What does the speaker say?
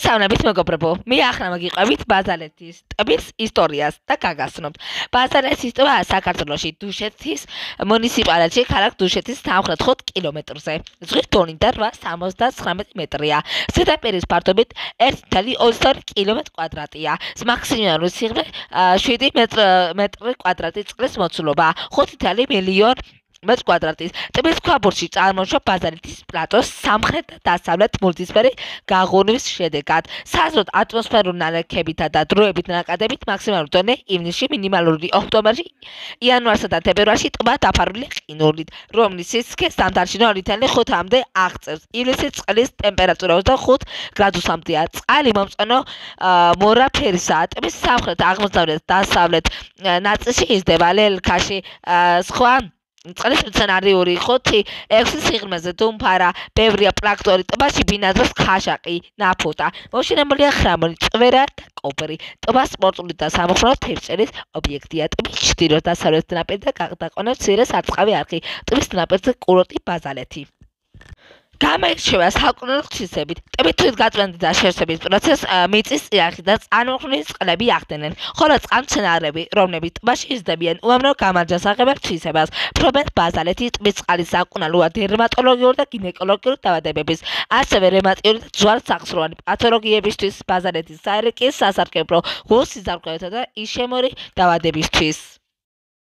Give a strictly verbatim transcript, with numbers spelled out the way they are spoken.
მოგესალმებით მეგობრებო, მე ახლა მოგიყვებით ბაზალეთის ტბის ისტორიას და გაგაცნობთ. ბაზალეთის ტბა საქართველოში დუშეთის მუნიციპალიტეტში ქალაქ დუშეთის სამხრეთ ხუთ კილომეტრზე. ზღვის დონი და რვაას სამოცდათხრამეტი მეტრია. ზედაპირის ფართობით ერთი ათეული ოცდაორი კილომეტრი კვადრატია. მაქსიმალური სიღრმე შვიდი მეტრი კვადრატი წყლის მოცულობა, ხუთი ათეული მილიონი მეტრი კვადრატის. ტბის ქვაბულში წარმოიშვა ბაზალეთის პლატოს სამხრეთ და დასავლეთ მულტისფერი გაღუნვის შედეგად. საზრდოოდ ატმოსფერული ნალექებითა და დროებით ნაკადებით მაქსიმალური დონე ივნისში, მინიმალური ოქტომბერში, იანვარსა და თებერვალში ტბა დაფარულია ყინულით, რომლის სისქე ზამთარში ნული ათეული ხუთამდე აღწევს. ივლისში წყლის ტემპერატურა ოცდახუთ გრადუსამდეა. წყალი მომწვანო მურა ფერისაა. ტბის სამხრეთ, აღმოსავლეთ, დასავლეთ ნაწილში იზრდება ლელქაში, სხვა წყლის მცენარეული ხუთი ექვსი სიღრმეზე დუმფარა, ბევრია პლანქტონი, ტბაში ბინადრობს ხაშაკი, ნაფოტა, მოშენებულია ხრამონი, წვერა და კობრი. ტბა სპორტული და სამოხმარო თევზჭერის ობიექტია. ტბის ჩრდილო-დასავლეთ ნაპირზე გაყვანებს მცირე სარწყავი არხი. ტბის ნაპირზე კურორტი ბაზალეთი. გამოირჩევა საკურორტო ღვთისმსახურებით. ტბის თვითგაწმენდის და შევსების პროცესს მიწის წიაღი და წყალმოხსნილი წყლები ახდენენ, ხოლო წყალმცენარეები, რომლებიც ტბაში იზრდებიან, უამრავ გამარჯვებულ თვისებას ფლობენ ბაზალეთის ტბის წყლის საკუნალოა დერმატოლოგიური და გინეკოლოგიური დაავადებების, ასევე რევმატიული და ჯვარ-საღწროვანი პათოლოგიებისთვის, ბაზალეთის საერკის სასარგებლო, ღრუს სიზარღველებისა და იშემური დაავადებისთვის.